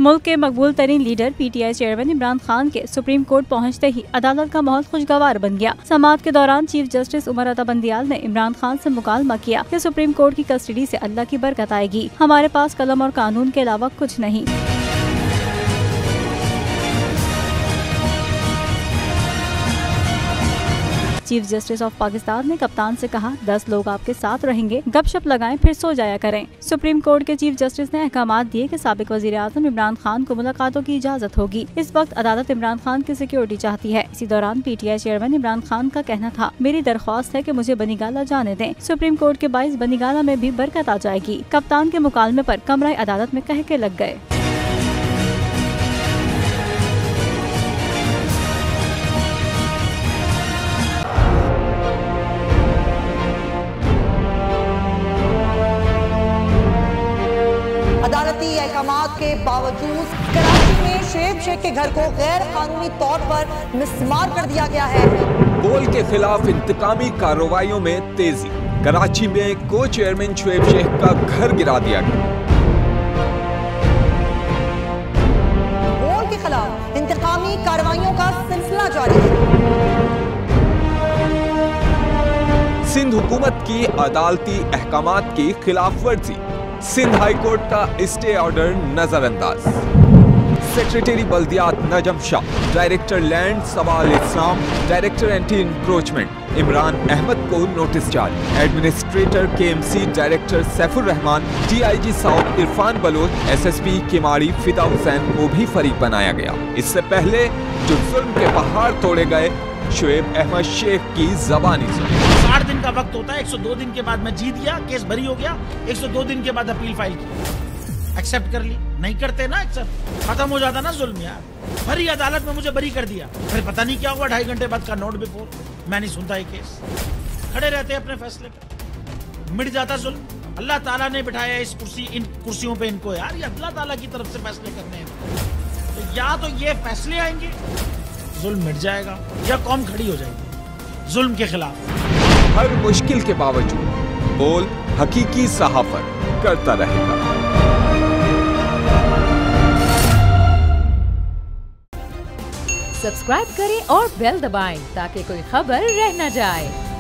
मुल्क के मकबूल तरीन leader PTI chairman Imran Khan के सुप्रीम कोर्ट पहुंचते ही अदालत का माहौल खुशगवार बन गया। समाअत के दौरान चीफ जस्टिस उमर अता बंदियाल ने इमरान खान से मुकालमा किया कि सुप्रीम कोर्ट की कस्टडी से अल्लाह की बरकत आएगी। हमारे पास कलम और कानून के अलावा कुछ नहीं। चीफ जस्टिस ऑफ पाकिस्तान ने कप्तान से कहा, 10 लोग आपके साथ रहेंगे, गपशप लगाएं फिर सो जाया करें। सुप्रीम कोर्ट के चीफ जस्टिस ने अहकामात दिए कि साबिक वजीर आजम इमरान खान को मुलाकातों की इजाजत होगी। इस वक्त अदालत इमरान खान की सिक्योरिटी चाहती है। इसी दौरान PTI चेयरमैन इमरान खान का कहना था, मेरी दरख्वास्त है कि मुझे बनीगाला जाने दें। सुप्रीम कोर्ट के बाइस बनीगाला में भी बरकत आ जाएगी। कप्तान के मुकालमे पर कमरा अदालत में कह के लग गए। अदालती अहकामात के बावजूद कराची में शुएब शेख के घर को गैर कानूनी तौर पर मिसमार कर दिया गया है। बोल के खिलाफ इंतकामी कार्रवाइयों में तेजी। कराची में को चेयरमैन शुएब शेख का घर गिरा दिया गया। बोल के खिलाफ इंतकामी कार्रवाइयों का सिलसिला जारी है। सिंध हुकूमत की अदालती अहकामात की खिलाफ वर्जी। सिंध हाई कोर्ट का स्टे ऑर्डर नजरअंदाज। सेक्रेटरी बल्दियात Najam Shah, director land Sawal Islam, director anti encroachment Imran Ahmed को नोटिस जारी। Administrator KMC director Saifur Rehman, DIG south Irfan Baloch, SSP Keamari Fida Hussain को भी फरीक बनाया गया। इससे पहले जो जुल्म के पहाड़ तोड़े गए, शुएब अहमद शेख की जबानी सुनी। 60 दिन का वक्त होता है। 102 दिन के बाद मैं जीत गया, केस बरी हो गया। 102 दिन के बाद अपील फाइल की, एक्सेप्ट कर ली। नहीं करते ना एक्सेप्ट, खत्म हो जाता ना जुल्म यार। भरी अदालत में मुझे बरी कर दिया, फिर पता नहीं क्या हुआ 2.5 घंटे बाद का नोट बिफोर। मैं नहीं सुनता ये केस, खड़े रहते अपने फैसले पर, मिट जाता जुल्म। अल्लाह ताला ने बिठाया इस इन कुर्सियों पे इनको यार, ये अल्लाह ताला की तरफ से फैसले करने हैं। तो या तो ये फैसले आएंगे, जुल्म मिट जाएगा, या कौम खड़ी हो जाएगी जुल्म के खिलाफ। हर मुश्किल के बावजूद बोल हकीकी सहाफत करता रहेगा। सब्सक्राइब करें और बेल दबाएं ताकि कोई खबर रह न जाए।